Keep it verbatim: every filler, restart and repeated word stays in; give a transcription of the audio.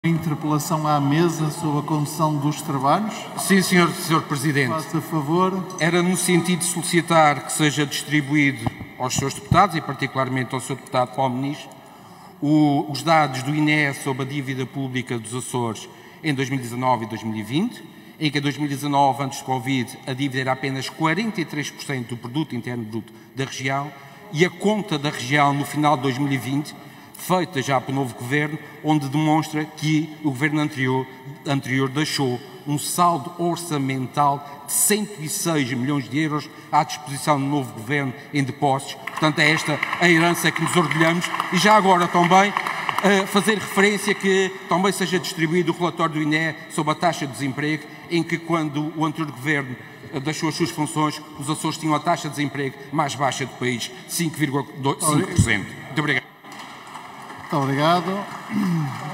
Interpelação à mesa sobre a condução dos trabalhos. Sim, senhor, senhor Presidente. Faça favor. Era no sentido de solicitar que seja distribuído aos seus deputados, e particularmente ao senhor deputado Paulo Muniz, o, os dados do I N E E sobre a dívida pública dos Açores em dois mil e dezanove e dois mil e vinte, em que em dois mil e dezanove, antes do Covid, a dívida era apenas quarenta e três por cento do produto interno bruto da região, e a conta da região no final de dois mil e vinte, feita já pelo novo Governo, onde demonstra que o Governo anterior, anterior deixou um saldo orçamental de cento e seis milhões de euros à disposição do novo Governo em depósitos. Portanto, é esta a herança que nos orgulhamos. E já agora também uh, fazer referência que também seja distribuído o relatório do I N E E sobre a taxa de desemprego, em que quando o anterior Governo uh, deixou as suas funções, os Açores tinham a taxa de desemprego mais baixa do país, cinco vírgula cinco por cento. Muito obrigado. Muito obrigado.